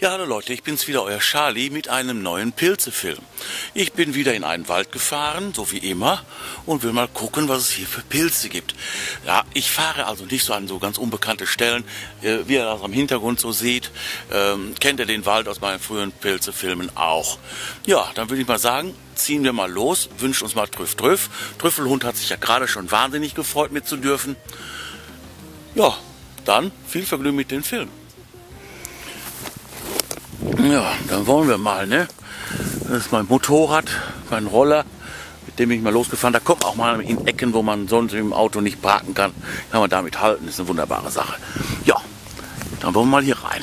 Ja, hallo Leute, ich bin's wieder, euer Charlie mit einem neuen Pilzefilm. Ich bin wieder in einen Wald gefahren, so wie immer, und will mal gucken, was es hier für Pilze gibt. Ja, ich fahre also nicht so an so ganz unbekannte Stellen, wie ihr das am Hintergrund so seht. Kennt ihr den Wald aus meinen früheren Pilzefilmen auch? Ja, dann würde ich mal sagen, ziehen wir mal los, wünscht uns mal Trüff Trüff. Trüffelhund hat sich ja gerade schon wahnsinnig gefreut, mit zu dürfen. Ja, dann viel Vergnügen mit dem Film. Ja, dann wollen wir mal, ne? Das ist mein Motorrad, mein Roller, mit dem ich mal losgefahren. Da kommt auch mal in Ecken, wo man sonst im Auto nicht parken kann. Kann man damit halten, ist eine wunderbare Sache. Ja, dann wollen wir mal hier rein.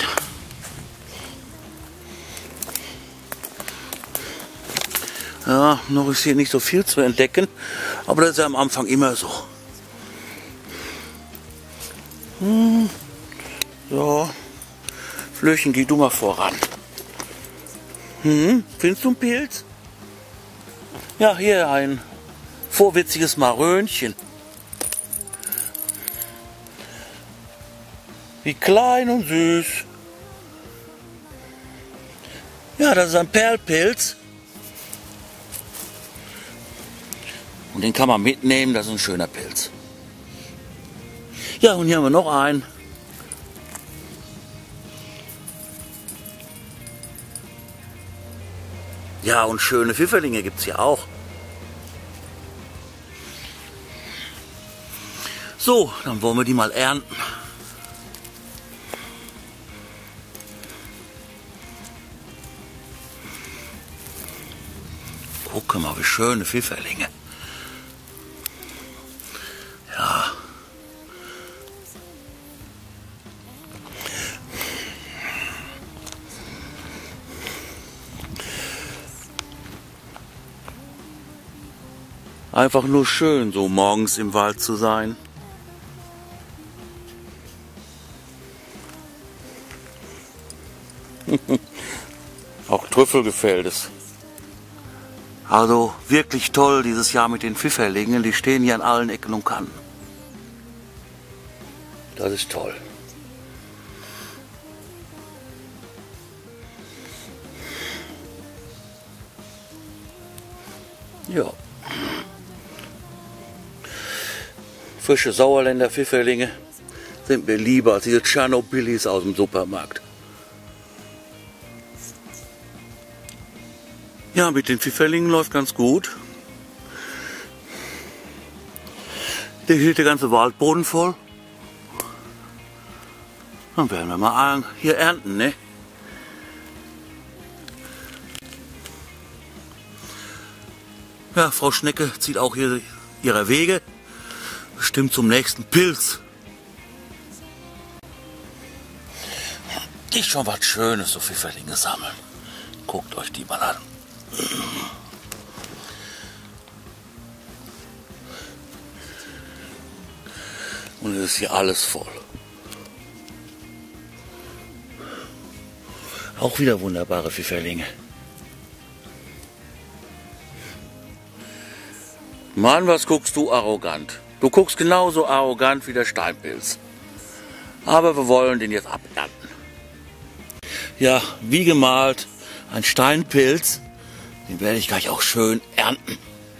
Ja, noch ist hier nicht so viel zu entdecken, aber das ist ja am Anfang immer so. So, Flöchen, geh du mal voran. Findest du einen Pilz? Ja, hier ein vorwitziges Marönchen. Wie klein und süß. Ja, das ist ein Perlpilz. Und den kann man mitnehmen, das ist ein schöner Pilz. Ja, und hier haben wir noch einen. Ja, und schöne Pfifferlinge gibt es hier auch. So, dann wollen wir die mal ernten. Guck mal, wie schöne Pfifferlinge. Ja. Einfach nur schön, so morgens im Wald zu sein. Auch Trüffel gefällt es. Also wirklich toll dieses Jahr mit den Pfifferlingen. Die stehen hier an allen Ecken und Kanten. Das ist toll. Ja. Frische Sauerländer Pfifferlinge sind mir lieber als diese Tschernobylis aus dem Supermarkt. Ja, mit den Pfifferlingen läuft ganz gut. Der hielt der ganze Waldboden voll. Dann werden wir mal hier ernten, ne? Ja, Frau Schnecke zieht auch hier ihre Wege. Bestimmt zum nächsten Pilz. Ist schon was Schönes, so Pfifferlinge sammeln. Guckt euch die mal an. Und es ist hier alles voll. Auch wieder wunderbare Pfifferlinge. Mann, was guckst du arrogant? Du guckst genauso arrogant wie der Steinpilz. Aber wir wollen den jetzt abernten. Ja, wie gemalt, ein Steinpilz. Den werde ich gleich auch schön ernten.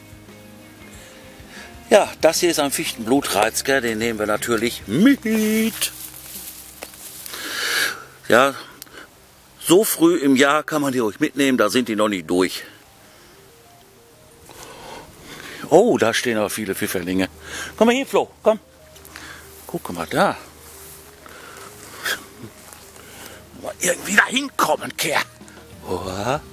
Ja, das hier ist ein Fichtenblutraizger, den nehmen wir natürlich mit. Ja, so früh im Jahr kann man die ruhig mitnehmen, da sind die noch nicht durch. Oh, da stehen aber viele Pfifferlinge. Komm mal hier, Flo, komm. Guck mal da. Mal irgendwie da hinkommen, Kerl. Oh.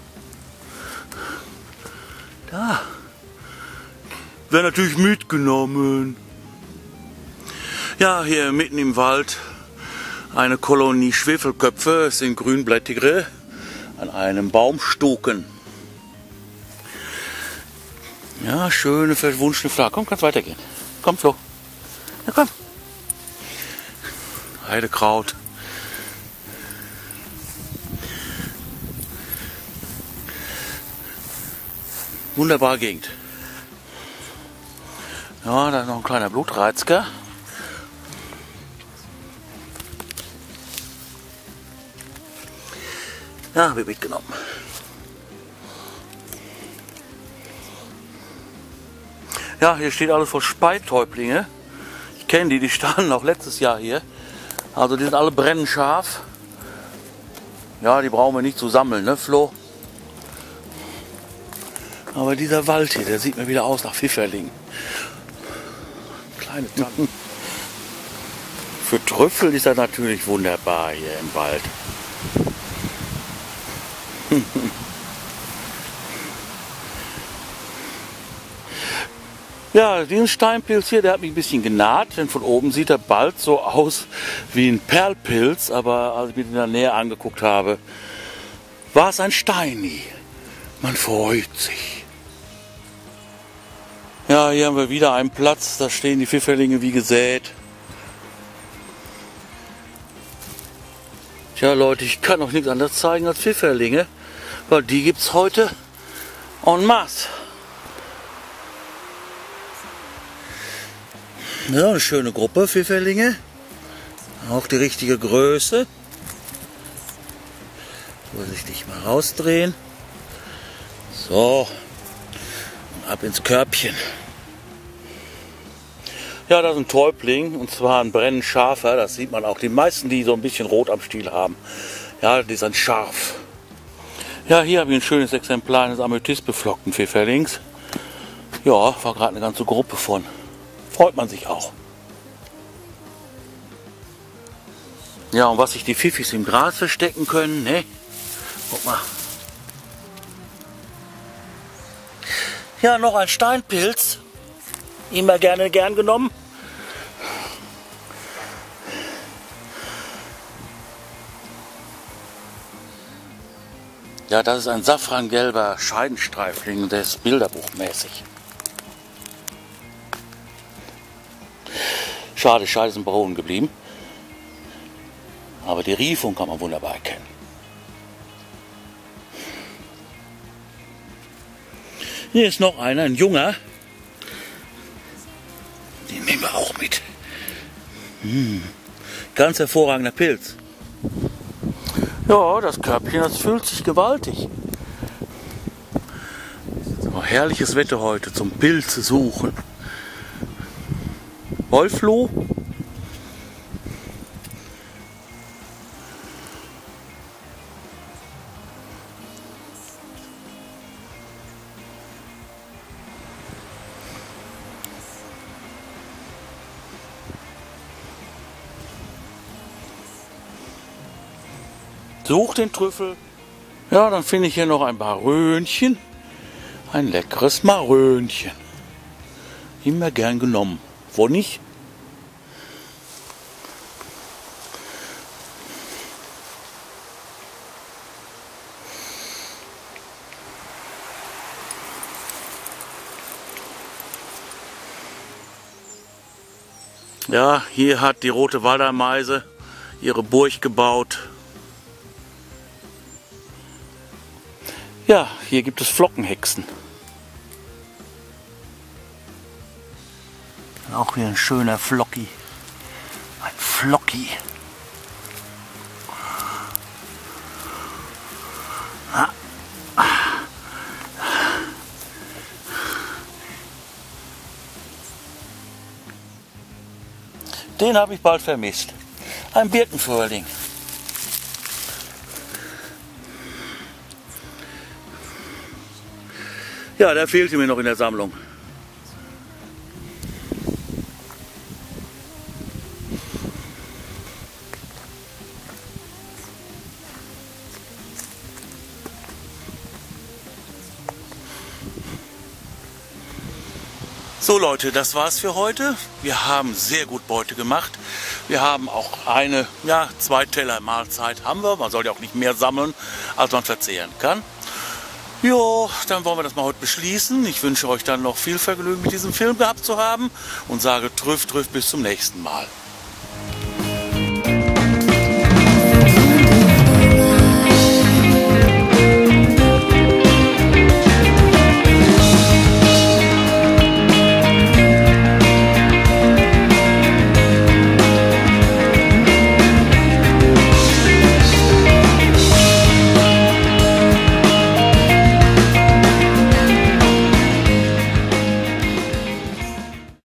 Da. Wäre natürlich mitgenommen. Ja, hier mitten im Wald eine Kolonie Schwefelköpfe. Es sind grünblättigere an einem Baumstuken. Ja, schöne, verwunschene Flagge. Komm, kannst weitergehen. Komm, Flo. Ja, komm. Heidekraut. Wunderbare Gegend. Ja, da ist noch ein kleiner Blutreizger. Ja, habe ich mitgenommen. Ja, hier steht alles voll Speitäublinge. Ich kenne die, die standen auch letztes Jahr hier. Also die sind alle brennend scharf. Ja, die brauchen wir nicht zu sammeln, ne Flo? Aber dieser Wald hier, der sieht mir wieder aus nach Pfifferling. Kleine Tannen. Für Trüffel ist das natürlich wunderbar hier im Wald. Ja, diesen Steinpilz hier, der hat mich ein bisschen genaht, denn von oben sieht er bald so aus wie ein Perlpilz, aber als ich mir den in der Nähe angeguckt habe, war es ein Steini. Man freut sich. Ja, hier haben wir wieder einen Platz, da stehen die Pfifferlinge wie gesät. Tja Leute, ich kann auch nichts anderes zeigen als Pfifferlinge, weil die gibt es heute en masse. Ja, eine schöne Gruppe Pfifferlinge, auch die richtige Größe. Vorsichtig mal rausdrehen. So, und ab ins Körbchen. Ja, das ist ein Täubling, und zwar ein brennend scharfer, das sieht man auch. Die meisten, die so ein bisschen rot am Stiel haben, ja, die sind scharf. Ja, hier habe ich ein schönes Exemplar eines amethystbeflockten Pfifferlings. Ja, war gerade eine ganze Gruppe von. Freut man sich auch. Ja, und was sich die Pfiffis im Gras verstecken können, ne? Guck mal. Ja, noch ein Steinpilz. Immer gern genommen. Ja, das ist ein safrangelber Scheidenstreifling, der ist bilderbuchmäßig. Schade, Scheide sind braun geblieben. Aber die Riefung kann man wunderbar erkennen. Hier ist noch einer, ein junger. Den nehmen wir auch mit. Ganz hervorragender Pilz. Ja, das Körbchen, das fühlt sich gewaltig. So, herrliches Wetter heute zum Pilze suchen. Wolfloh. Such den Trüffel. Ja, dann finde ich hier noch ein Marönchen. Ein leckeres Marönchen. Immer gern genommen. Wo nicht? Ja, hier hat die rote Waldameise ihre Burg gebaut. Ja, hier gibt es Flockenhexen. Auch hier ein schöner Flocki. Ein Flocki. Den habe ich bald vermisst. Ein Birkenfröhling. Ja, der fehlte mir noch in der Sammlung. So Leute, das war's für heute. Wir haben sehr gut Beute gemacht. Wir haben auch eine, ja, 2 Teller Mahlzeit haben wir. Man soll ja auch nicht mehr sammeln, als man verzehren kann. Jo, dann wollen wir das mal heute beschließen. Ich wünsche euch dann noch viel Vergnügen mit diesem Film gehabt zu haben und sage Trüff, Trüff, bis zum nächsten Mal.